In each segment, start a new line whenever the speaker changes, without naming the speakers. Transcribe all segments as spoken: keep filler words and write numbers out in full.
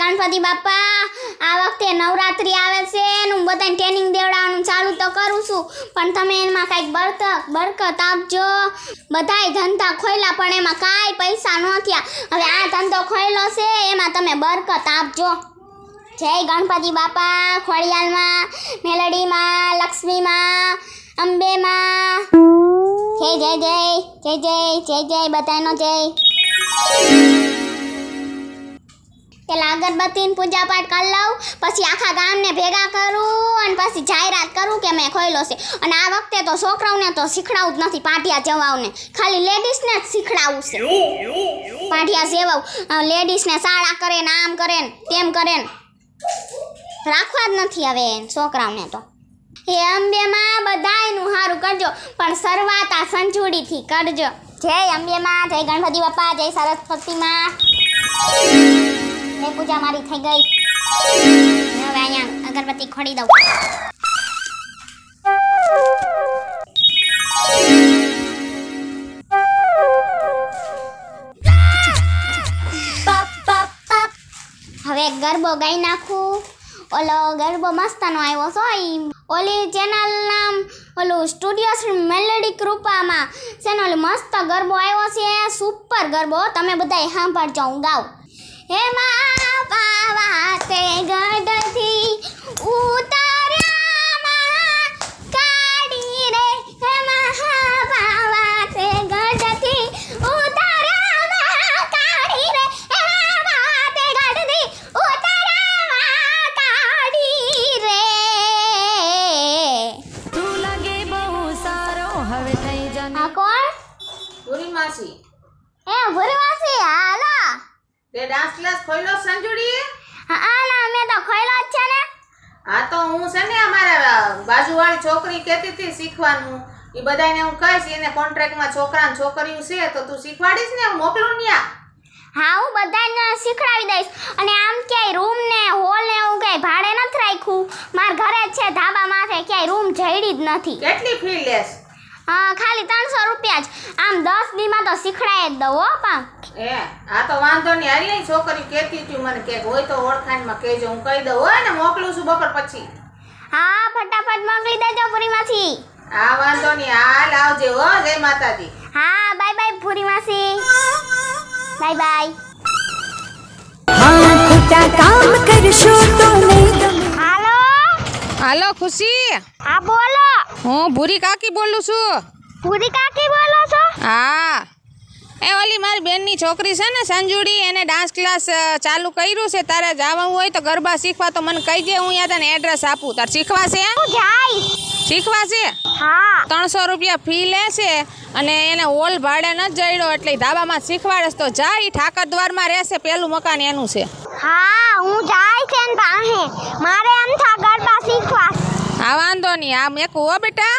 ગણપતિ બાપા આ વખતે નવરાત્રી આવે છે ને હું બધાને ટ્રેનિંગ દેવડાવવાનું ચાલુ તો કરું છું પણ તમે એમાં કાંઈક બરકત બરકત આપજો બધાય ધંધા ખોલ્યા પણ એમાં કાંઈ પૈસા ન થયા હવે આ ધંધો ખોલ્યો છે એમાં તમે બરકત આપજો જય ગણપતિ બાપા ખોડિયાલમાં મેલડીમાં લક્ષ્મીમાં અંબેમાં જય જય જય જય જય જય જય બધાનો જય પેલા અગરબત્તીની પૂજા પાઠ કરી લઉં પછી આખા ગામને ભેગા કરું અને પછી જાહેરાત કરું કે મેં ખોલ્યો છે અને આ વખતે તો છોકરાઓને તો શીખડાવું જ નથી પાટિયા જવાઓને ખાલી લેડીઝને જ શીખડાવું છે પાટિયા સેવાવું લેડીઝને સાડા કરે ને આમ કરે ને તેમ કરે ને રાખવા જ નથી હવે છોકરાઓને તો એ અંબેમાં બધાયનું સારું કરજો પણ શરૂઆત આ સંજુડીથી કરજો જય અંબેમાં જય ગણપતિ બાપા જય સરસ્વતીમાં મેં પૂજા મારી થઈ ગઈ હવે અહીંયા અગરબત્તી ખોડી દઉં હવે ગરબો ગાઈ નાખું ઓલો ગરબો મસ્તનો આવ્યો છો ઈ ઓલી ચેનલ નામ ઓલું સ્ટુડિયો મેલેડી કૃપામાં ચેનલ મસ્ત ગરબો આવ્યો છે સુપર ગરબો તમે બધાય સાંભળજો હું ગાઉં હે મા પાવા તે ગઢથી ઉતાર્યા મા કાઢી રે હે મા પાવા તે ગઢથી ઉતાર્યા મા કાઢી રે હે મા તે ગઢથી ઉતાર્યા મા કાઢી રે
તું લાગે બહુ સારો હવે થઈ જાને
આ કોણ
પૂરી માસી
એ ભુરવાસી હાલો
તે ડાન્સ ક્લાસ ખોલ્યો સંજુડી
હા ના મેં તો ખોલ્યો જ છે ને
હા તો હું છે ને અમારા બાજુવાળી છોકરી કહેતી હતી શીખવાનું એ બધાને હું કહીશ એને કોન્ટ્રાક્ટમાં છોકરા ને છોકરીઓ છે તો તું શીખવાડીશ ને હું મોકલું ન્યા
હા હું બધાને શીખડાવી દઈશ અને આમ ક્યાંય રૂમ ને હોલ ને એવું ક્યાંય ભાડે નથી રાખ્યું મારા ઘરે જ છે ધાબા માથે ક્યાંય રૂમ જઈડી જ નથી
કેટલી ફી લેસ
હા ખાલી ત્રણસો રૂપિયા જ આમ દસ દીમાં તો શીખડાય જ દઉં હો પા
એ આ તો વાંધો નહીં હાલ નહીં છોકરી કહેતી હતી મને કે હોય તો ઓળખાણમાં કહેજો હું કહી દઉં હોય ને મોકલું છું બપોર પછી
હા ફટાફટ મોકલી દેજો પૂરીમાંથી
હા વાંધો નહીં હાલ આવજે હો જય માતાજી
હા બાય બાય પૂરીમાસી બાય બાય
હા ખોટા કામ કરશો તો નહીં
હાલો
હાલો ખુશી
હા બોલો
હું ભૂરી કાકી બોલું છું
પૂરી કાકી બોલો છો
હા એ ઓલી મારી બેનની છોકરી છે ને સંજુડી એને ડાન્સ ક્લાસ ચાલુ કર્યું છે તારે જવાનું હોય તો ગરબા શીખવા તો મને કહી દે હું યા તને એડ્રેસ આપું તારે શીખવા છે
હું જઈશ
શીખવા છે
હા
ત્રણસો રૂપિયા ફી લેશે અને એને હોલ ભાડે ન જડ્યો એટલે ધાબામાં શીખવાડે તો જાય ઠાકર દ્વારમાં રહેશે પેલું મકાન એનું છે
હા હું જઈશ એન પાસે મારે એમ થા ગરબા શીખવા
હા વાંધો નહીં આમ એક હો બેટા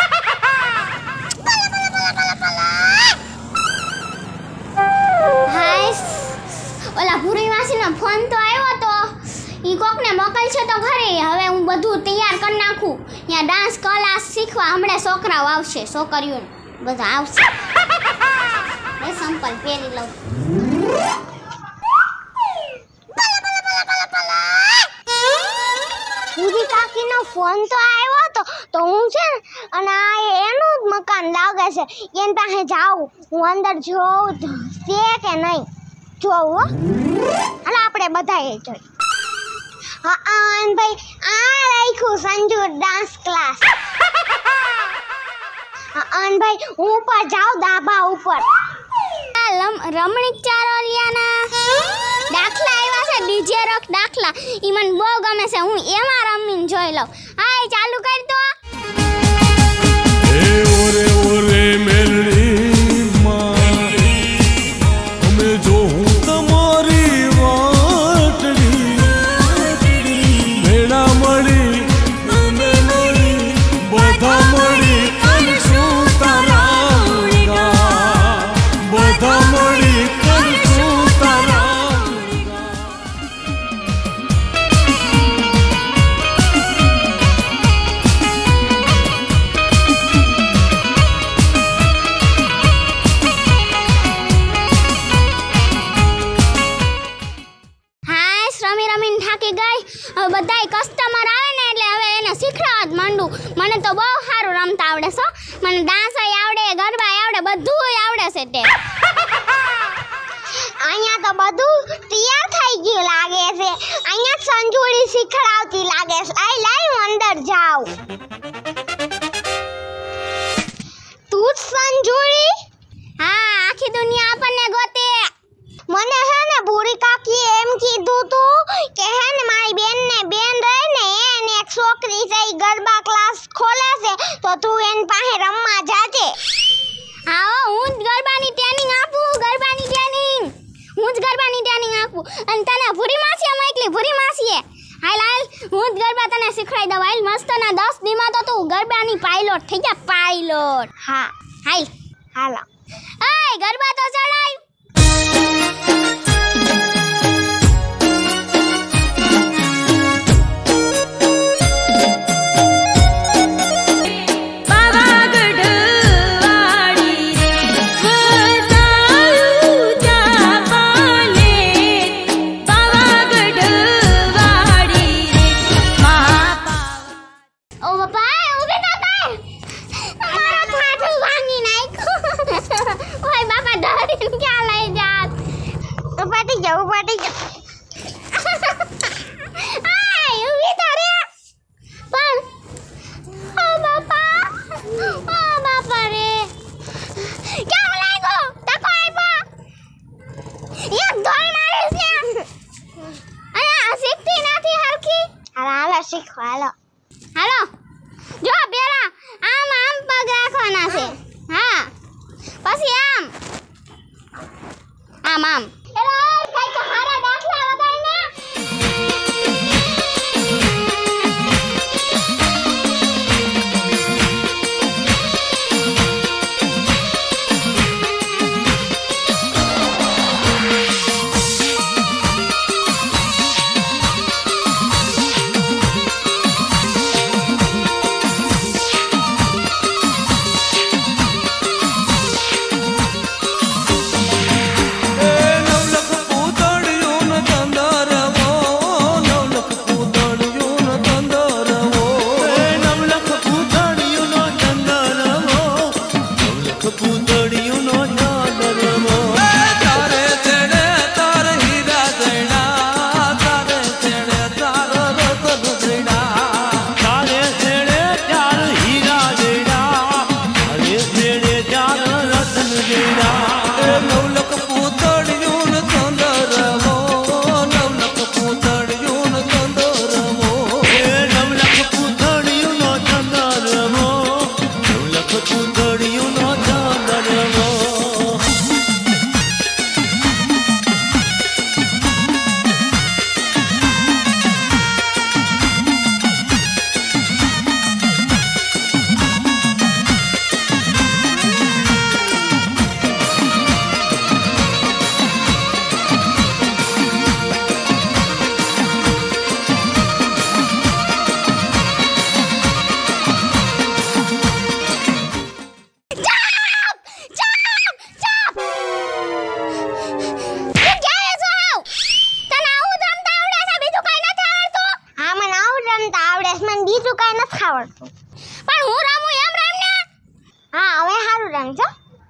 હાય ઓલા ભૂરી માસીનો ફોન તો આવ્યો તો ઈ કોકને મોકલશે તો ખરી હવે હું બધું તૈયાર કરી નાખું ત્યાં ડાન્સ ક્લાસ શીખવા હમણાં છોકરાઓ આવશે છોકરીઓ બધા આવશે એ સંપલ પહેરી લઉં ભૂરી કાકીનો ફોન તો આવ્યો તો તો હું છે ને અને આ એનું જ મકાન લાગે છે એની પાસે જાઉં હું અંદર જોઉં છે કે નહીં જોઉં હાલો આપણે બધાએ જોઈ હા આન ભાઈ આ રાખ્યું સંજુ ડાન્સ ક્લાસ હા આન ભાઈ હું ઉપર જાઉં ધાબા ઉપર રમણીક ચારોલિયાના દાખલા આવ્યા છે ડીજે રોક દાખલા ઈ મને બહુ ગમે છે હું એમાં રમીને જોઈ લઉં હાય ચાલુ કરી દો
એ ઓરે ઓરે મેલડી માં અમે જો હું તમારી વાટડી ભેડા મળી અમે મળી બધા મળી કરશું તારા બધા મળી કરશું તારા
બધું આવડે છે તે અહીંયા તો બધું તૈયાર થઈ ગયું લાગે છે અહીંયા સંજુડી શીખડાવતી લાગે છે આઈ લાઈ હું અંદર જાઉં તું સંજુડી હા આખી દુનિયા આપણને ગોતે મને હે ને ભૂરી કાકી એમ કીધું તું કે હે ને મારી બેન ને બેન રહે ને એને એક છોકરી છે ઈ ગરબા ક્લાસ ખોલે છે તો તું એન પાસે રમવા જાજે હા હું જ ગરબાની ટ્રેનિંગ આપું ગરબાની ટ્રેનિંગ હું જ ગરબાની ટ્રેનિંગ આપું અને તને ભૂરી માસી મોકલી ભૂરી માસીએ હાલ હાલ હું જ ગરબા તને શીખવાડી દઉં હાલ મસ્ત ના દસ દીમાં તો તું ગરબાની પાયલોટ થઈ જા પાયલોટ હા હાલ હાલો એય ગરબા તો ચડાય શીખવાલો હાલો જો પેલા આમ આમ પગ રાખવાના છે હા પછી આમ આમ આમ એલા કઈ તો હારા દાખલા વગાડને પણ હું રમું એમ રમને હા હવે હારું રમજો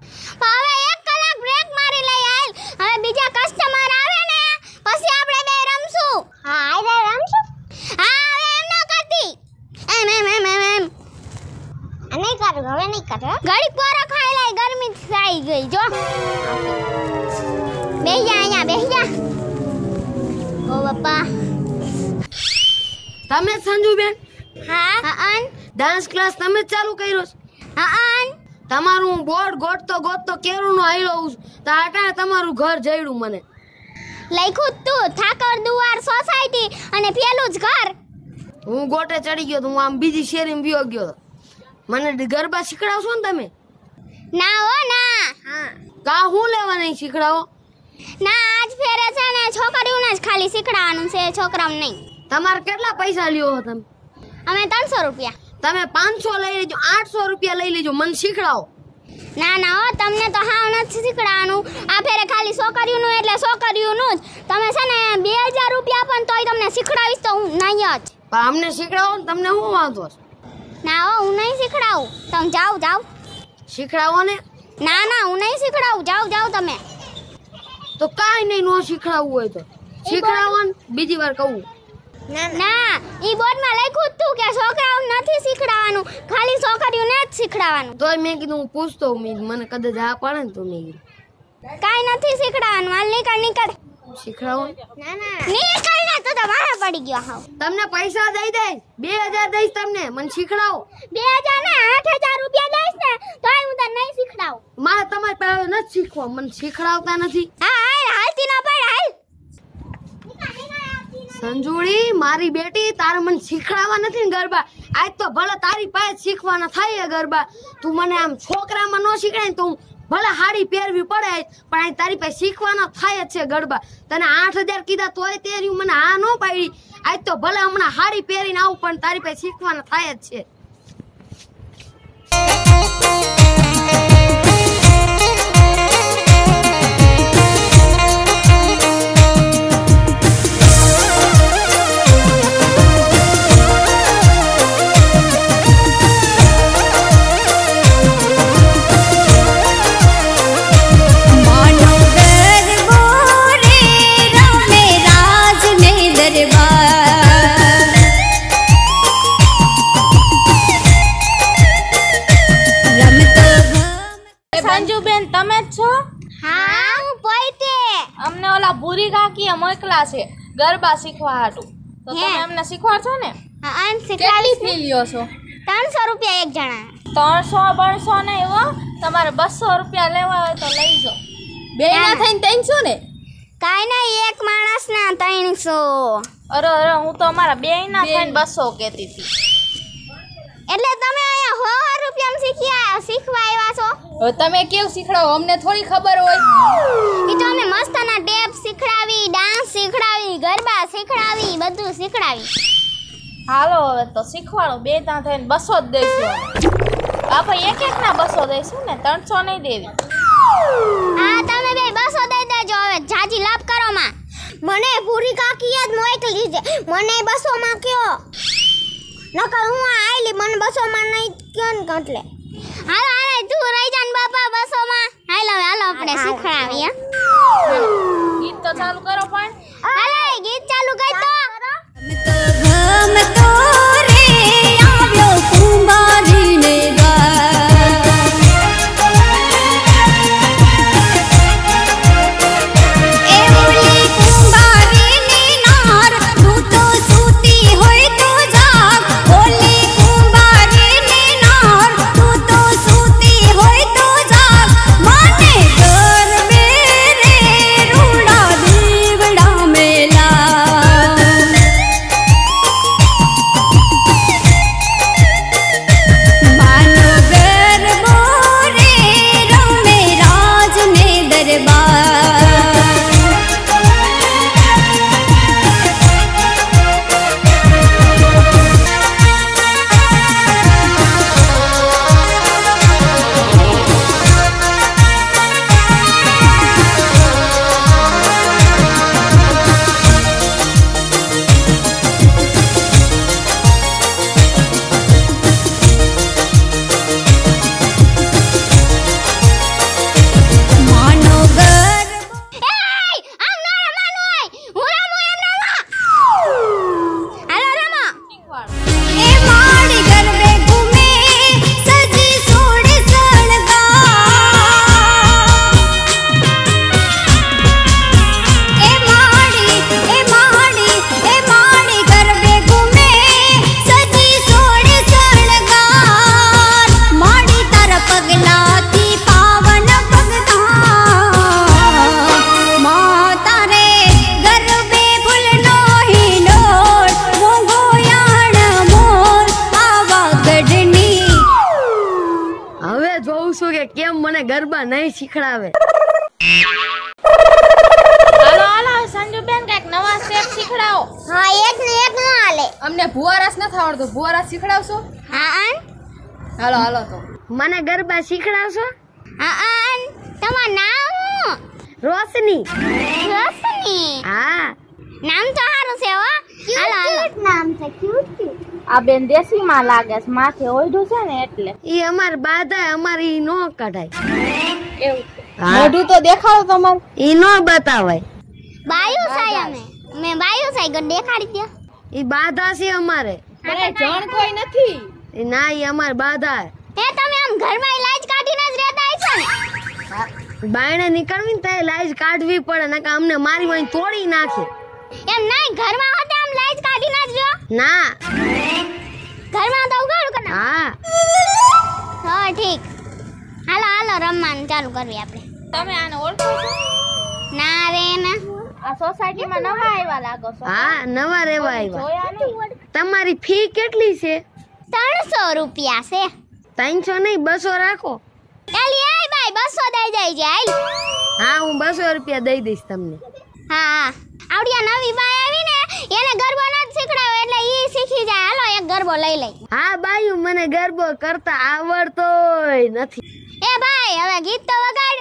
હવે એક કલાક બ્રેક મારી લઈ આલ હવે બીજા કસ્ટમર આવે ને પછી આપણે બે રમશું હા આઈ રમશું હા હવે એમ ન કરતી એમ એમ એમ એમ એમ અને કરું હવે નહીં કરું ઘડી પોરો ખાઈ લઈ ગરમી થઈ ગઈ જો બેહી જા અહીંયા બેહી જા ઓ બાપા
તમે સંજુબેન
હા હા
ડાન્સ ક્લાસ તમે ચાલુ કર્યો
હા
તમારું બોર્ડ ગોતતો ગોતતો કેરું નો આયલો તો આટા તમારું ઘર જઈડું મને
લખ્યું તું ઠાકર દુવાર સોસાયટી અને પેલું જ ઘર
હું ગોટે ચડી ગયો તો હું આમ બીજી શેરીમાં વિયો ગયો મને ગરબા શીખડાવશો ને તમે
ના હો ના હા
કા હું લેવા નહીં શીખડાવો
ના આજ ફેરે છે ને છોકરીઓને જ ખાલી શીખડાવવાનું છે છોકરાઓને નહીં
તમારે કેટલા પૈસા લ્યો હો તમે
અમે ત્રણસો રૂપિયા
તમે પાંચસો લઈ લેજો આઠસો રૂપિયા લઈ લેજો મને શીખડાવો
ના ના હો તમને તો હાવ નથી શીખડાવવાનું આ ફેરે ખાલી છોકરીઓનું એટલે છોકરીઓનું જ તમે છે ને બે હજાર રૂપિયા પણ તોય તમને શીખડાવીશ તો હું નહીં જ
પણ અમને શીખડાવો ને તમને શું વાંધો છે
ના હો હું નહીં શીખડાવું તમે જાઓ જાઓ
શીખડાવો ને
ના ના હું નહીં શીખડાવું, જાઓ જાઓ તમે.
તો કાંઈ નહીં, નો શીખડાવવું હોય તો શીખડાવવાનું, બીજી વાર કહું.
ના ઈ બોર્ડમાં લખ્યું જ તું કે છોકરાઓને નથી શીખડાવવાનું, ખાલી છોકરીઓને જ શીખડાવવાનું.
તોય મેં કીધું હું પૂછતો હોઉં, મેં મને કદાચ હા પાડે ને તો મેં કીધું
કાંઈ નથી શીખડાવવાનું, હાલ નીકળ નીકળ.
શીખડાવવાનું.
ના ના નીકળ ને, તું તો બહાર પડી ગયો હાવ.
તમને પૈસા દઈ દઈશ, બે હજાર દઈશ તમને, મને શીખડાવો.
બે હજાર ને આઠ હજાર રૂપિયા દઈશ ને તોય હું તને નહીં શીખડાવું.
મારે તમારી પાસે નથી શીખવા, મને શીખડાવતા નથી.
હા હાલ હાલતી ના પડ હાલ.
સંજુડી મારી બેટી, તારે મને શીખડાવવા નથી ને ગરબા. આજ તો ભલે તારી પાસે શીખવાના થાય ગરબા, તું મને આમ છોકરામાં ન શીખડાય તો હું ભલે હાડી પહેરવી પડે પણ આ તારી પાસે શીખવાના થાય જ છે ગરબા. તને આઠ હજાર કીધા તોય તે રહ્યું મને આ ન પાડી. આજ તો ભલે હમણાં હાડી પહેરીને આવું પણ તારી પાસે શીખવાના થાય જ છે.
સંજુબેન તમે જ છો?
હા હું પોઈતે.
અમને ઓલા ભૂરી કાકીએ મોકલા છે ગરબા શીખવા હાટુ, તો
હે?
તમે અમને શીખવાડ છો ને?
હા આન
કેટલી
શીખડાવીશ
ફી
ને.
લ્યો છો?
ત્રણસો રૂપિયા એક જણા.
ત્રણસો બણસો નહીં હો, તમારે બસો રૂપિયા લેવા હોય તો લઈ જાઓ. બે ના થઈને ત્રણસો ને?
કાંઈ નહીં, એક માણસના ત્રણસો.
અરે અરે હું તો અમારા બે ના થઈને બસો કહેતી હતી.
એટલે તમે અહીંયા સો રૂપિયામાં શીખ્યા શીખવા આવ્યા છો?
હવે તમે કેવું શીખડાવો, અમને થોડી ખબર હોય.
ઈ તો અમે મસ્તના ટેપ શીખડાવી, ડાન્સ શીખડાવી, ગરબા શીખડાવી, બધું શીખડાવી.
હાલો હવે તો શીખવાડો, બે ત્યાં થઈને બસો જ દઈશું. આપણે એક એક ના બસો દઈશું ને, ત્રણસો નહીં દેવી.
હા તમે બે બસો દઈ દેજો, હવે જાજી લાભ કરો માં. મને પૂરી કાકીએ જ મોકલી છે, મને બસો માં કયો. નકર હું આઈલી, મને બસો માં નહીં કયો ને એટલે. હાલો હાલો તું રહી જા ને બાપા બસો માં. હાલો હાલો આપણે શીખડાવી. હા
ગીત તો ચાલુ કરો પણ.
હાલો એ ગીત ચાલુ કર તો.
ગમ તો રે આવ્યો કુંભારીને એ ઓલી કુંભારીની નાર, તું તો સૂતી હોય તો જાગ. ઓલી કુંભારીની નાર, તું તો સૂતી હોય તો જાગ. મને ગરબે રે રૂડા દીવડા મેલા. માનો ગરબો રે રમે રાજને દરબાર. માનો ગરબો
એય આમ ના રમવાનું હોય, હું રમું એમ રમો. હાલો રમો.
એ માડી ગરબે ઘૂમે સજી સોડે સણગા. એ માડી એ માડી એ માડી ગરબે ઘૂમે સજી સોડે સણગાર. માડી તારા પગલાથી પાવન પગધામ. મા તારે ગરબે ફૂલનો હિંડોળ, મોંઘો યાણ મોર આવા ગઢની.
હવે જોઉં છું કે કેમ મને ગરબા નહીં શીખડાવે.
હાલો હાલો સંજુબેન કઈક નવા સ્ટેપ શીખડાવો.
હા એક ને એક ન હાલે.
અમને ભુવારાસ નથી આવડતું, ભુવારાસ શીખડાવશો?
હા આન
હાલો હાલો તો.
મને ગરબા શીખડાવશો?
હા આન તમારું નામ શું?
રોશની.
રોશની.
હા
નામ તો સારું છે હો. હાલો હાલો નામ છે ક્યુટ ક્યુટ.
આ બેન દેશી માં લાગે છે, માથે ઓઢું છે ને એટલે.
ઈ અમાર બાધા અમારી ઈ નો કઢાય.
એવું છે.
હા.
મોઢું તો દેખાડો તમારું.
ઈ નો બતાવાય.
બાયું સાય અમે મેં બાયું સાય ગઢ દેખાડી દે.
ઈ બાધા છે અમારે.
અરે જણ કોઈ નથી.
ઈ ના ઈ અમાર બાધા.
હે તમે આમ ઘરમાં ઇલાજ કાઢીને જ રહેતા છો ને?
બાયણે નીકળવી ને ત્યારે લાઈજ કાઢવી પડે, નકા અમને મારી વાંઈ તોડી નાખે.
એમ નહીં, ઘરમાં હોતે આમ લાઈજ કાઢીને જ રહ્યો.
ના.
ઘરમાં તો ઉગાડું કે ના?
હા.
હા ઠીક. હાલો હાલો રમવાનું ચાલુ કરવી આપણે.
તમે આને ઓળખો છો?
ના રે ના.
આ સોસાયટીમાં નવા આવ્યા લાગો છો.
હા નવા રેવા આવ્યા.
જોયા નહીં.
તમારી ફી કેટલી છે?
ત્રણસો રૂપિયા છે.
ત્રણસો નહીં બસો રાખો.
ચાલી આય બાય બસો દઈ જાય છે હાલ.
હા હું બસો રૂપિયા દઈ દઈશ તમને.
હા હા આવડિયા નવી બાય આવી ને એને ગરબો નથી શીખડાવ્યો એટલે ઈ શીખી જાય. હાલો એક ગરબો લઈ લઈ.
હા બાયું મને ગરબો કરતા આવડતોય નથી.
એ ભાઈ હવે ગીત તો વગાડ.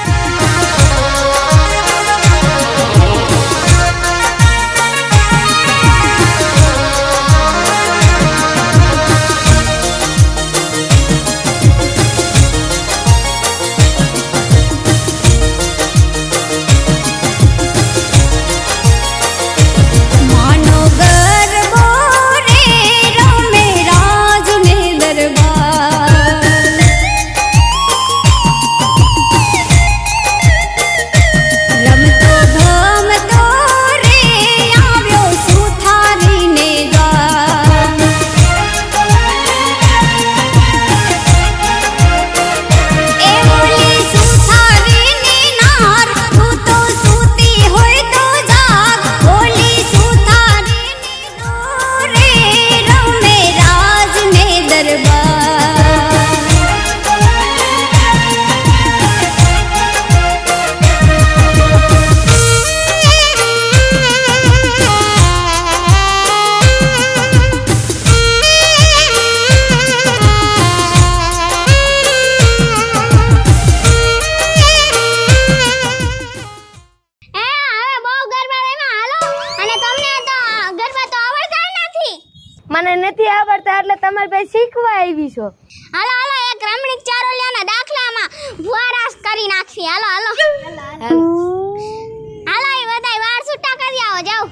મને નથી આવડતા એટલે તમારી પાસે શીખવા આવી છો.
હાલો હાલો એક રમણીક ચારોલિયાના દાખલામાં ભુવારાસ કરી નાખી. હાલો હાલો હાલો એ બધાય વાળ છૂટા કરી આવો જાવ.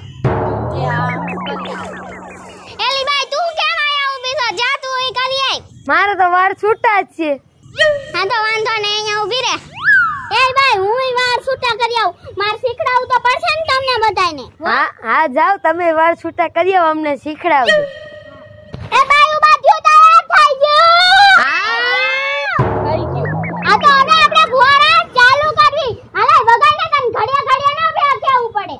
એલી બાઈ તું કેમ આયા ઊભી છો? જા તું અહીં કરી આય.
મારે તો વાળ છૂટા જ છે.
હા તો વાંધો ને અહીંયા ઊભી રહે. એ બાઈ હું વાળ છૂટા કરી આવું. માર શીખડાવું તો પડશે ને તમને બધાયને.
હા હા જાવ તમે વાળ છૂટા કરી આવો, અમને શીખડાવજો.
એ બાઈ ઉભા થયો તૈયાર થઈ ગયો.
હા
થઈ ગયું.
આ તો હવે આપણે ભુવારાસ ચાલુ કરવી. હાલે વગાડને તને ઘડિયા ઘડિયા ના બે કેવું પડે.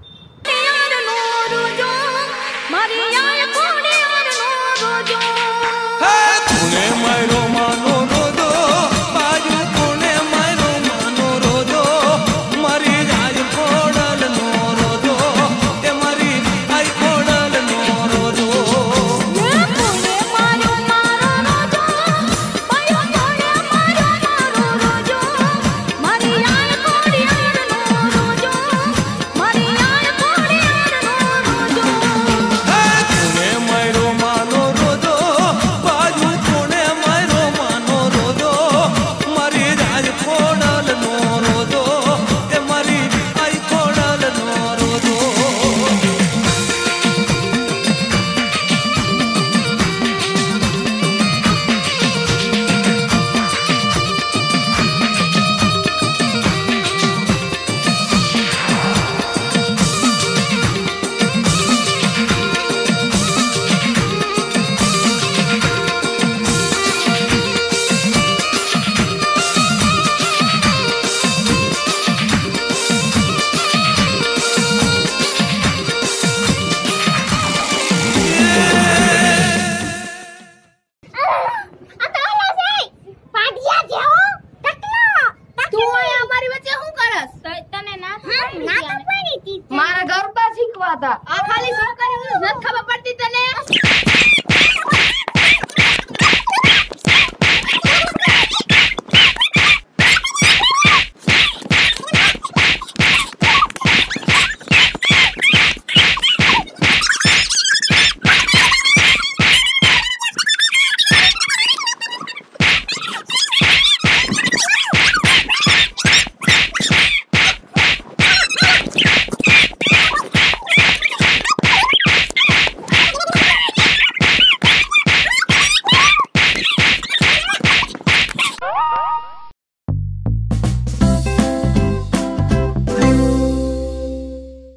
કોને મારો માનો રોજો બાજુ કોને મારો માનો રોજો મારી રાજ ખોડલ નો રોજો તે મારી આઈ ખોડલ નો રોજો
કોને મારો મારો રોજો મારો કોને મારો મારો રોજો મારી આય કોડિયાર નો રોજો મારી આય કોડિયાર નો રોજો
કોને મારો માનો રોજો બાજુ કોને મારો માનો રોજો મારી રાજ ખોડલ નો રોજો તે મારી આઈ ખોડલ નો રોજો
આ તો ઓલા છે પાટિયા જેવો ટકલો.
તું અહીંયા અમારી વચ્ચે શું કરસ?
તને ના
હા ના તો પડી હતી.
મારા ગરબા શીખવા હતા.
આ ખાલી છોકરીઓને નથી ખબર